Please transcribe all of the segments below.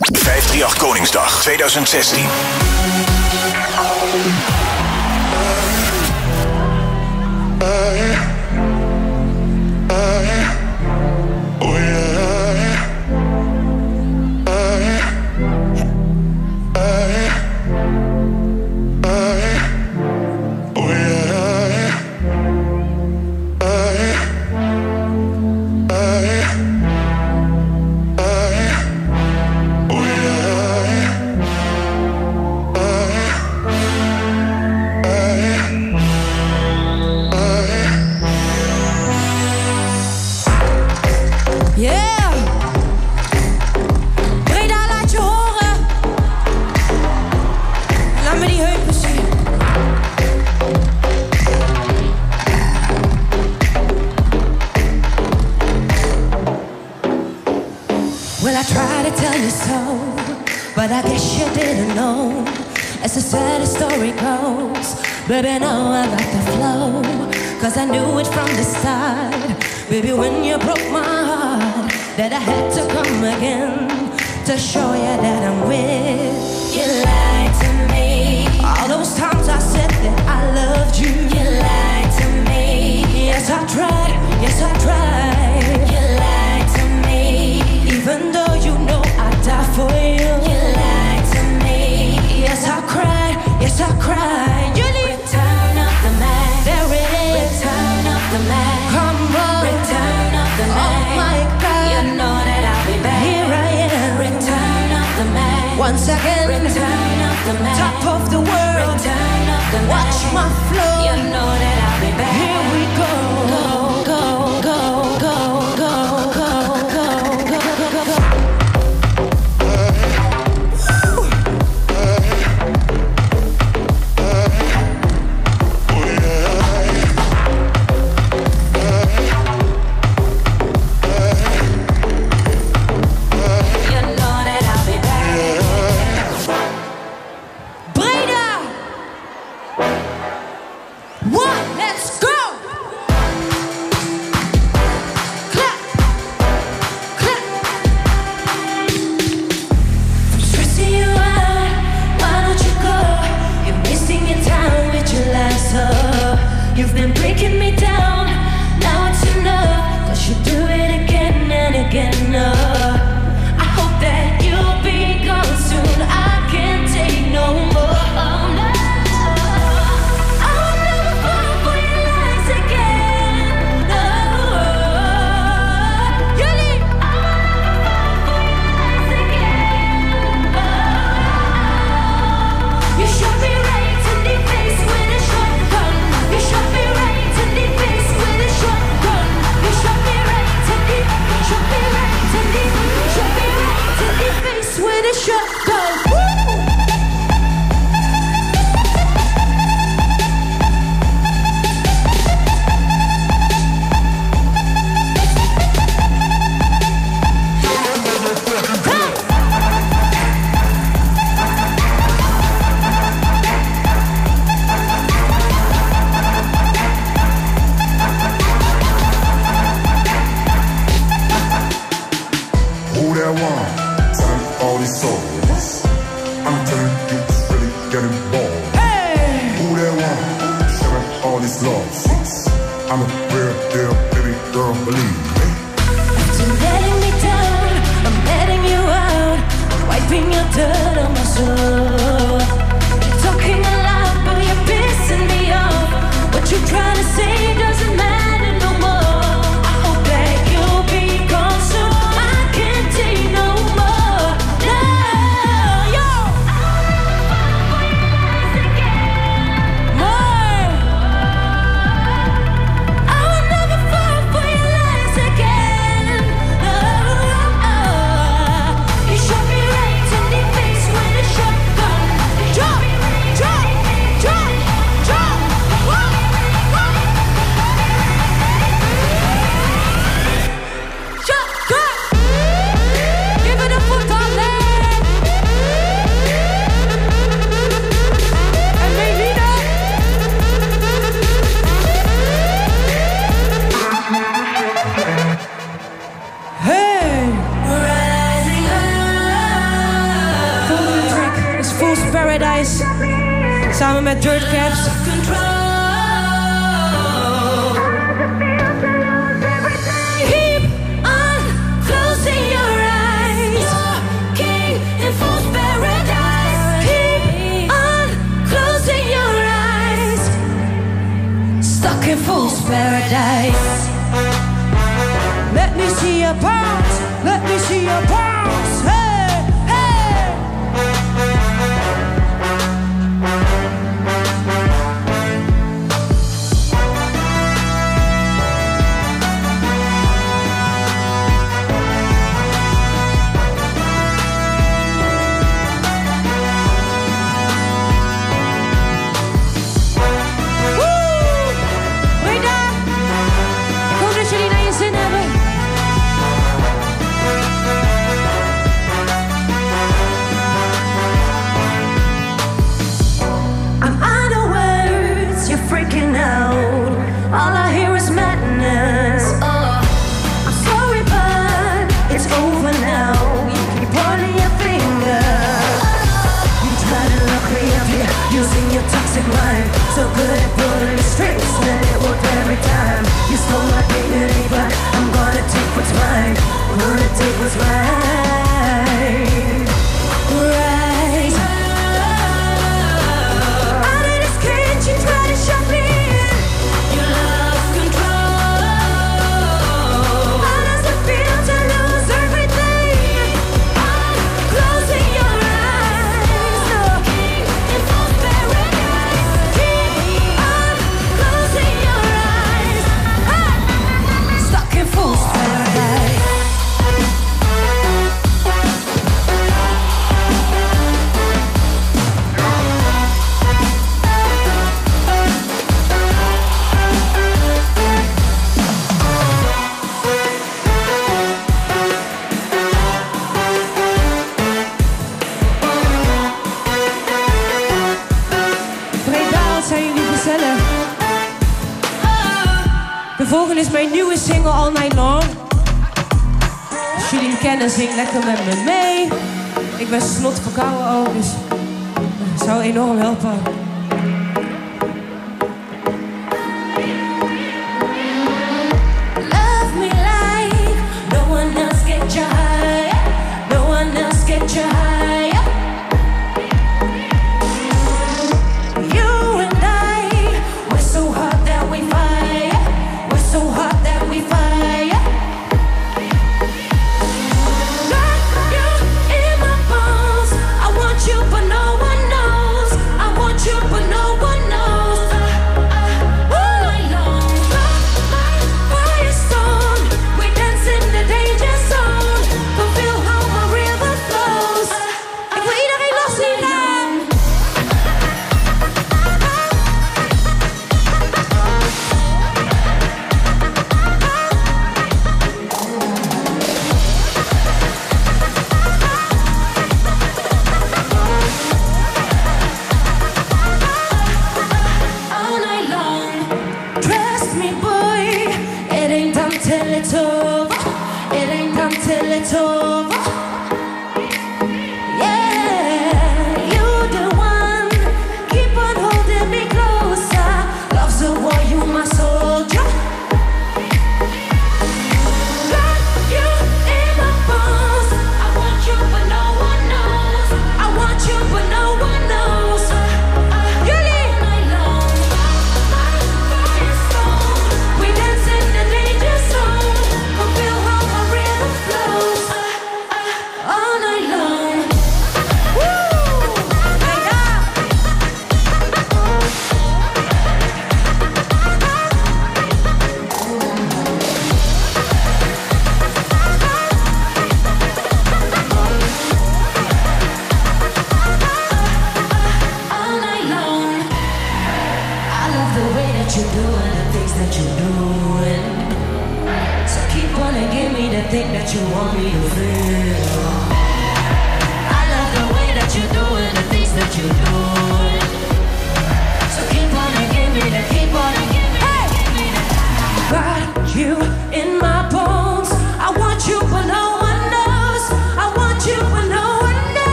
538 Koningsdag 2016. Baby, now I got the flow, 'cause I knew it from the start. Baby, when you broke my heart, that I had to come again to show you that I'm with. You lied to me. All those times I said that I loved you. You lied to me. Yes, I tried. Yes, I tried. You lied to me. Even though you know I'd die for you. You lied to me. Yes, I cried. Yes, I cried. You Return of the Mac. There it is. Return of the Mac. Come on. Return of the Mac. Oh my God. You know that I'll be back. Here I am. Return of the Mac. Once again. Return of the Mac. Top of the world. Return of the Mac. Watch my flow. You know that I'll be back. Here we go. Go, go, go, go, go, go, go, go, go, go, go. You've been breaking me down, now it's enough, 'cause you do it again and again. I hope that you'll be gone soon, I can't take no more. Oh no, I will never fall for your lies again. No, you leave. I will never fall for your lies again. You shot me right in the face with a shotgun. You shot me right in the face with a shotgun. You shot me right in the, shot me right in the, shot me right in the face with a shotgun. Who that one? Telling all these stories. I'm telling you, it's really getting bored. Hey! Who that one? Sharing all these love sheets. I'm a real deal, baby girl, believe me. After letting me down, I'm letting you out. I'm wiping your dirt on my soul. You're talking a lot, but you're pissing me off. What you trying to say doesn't matter no more. I hope that you'll be gone soon. I can't take no more. No, yo. I will never Paradise. Samen met Dirt Caps. Keep on closing your eyes. King in Fool's Paradise. Keep on closing your eyes. Stuck in Fool's Paradise. Let me see your bounce. Let me see your bounce. Hey, hey. All I hear is madness. I'm sorry, but it's over now. You keep pointing your finger. You try to lock me up here using your toxic mind. So good at pulling the strings, and it worked every time. You stole my dignity, but I'm gonna take what's mine. Gonna take what's mine. Right. Out of this cage, you try to shut me in. De volgende is mijn nieuwe single All Night Long. Als jullie hem kennen, zing lekker met me mee. Ik ben snot verkouden ook, dus dat zou enorm helpen. Love me like no one else get you high. No one else get you high.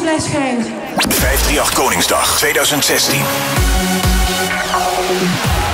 blijft schijnen. 538 Koningsdag 2016.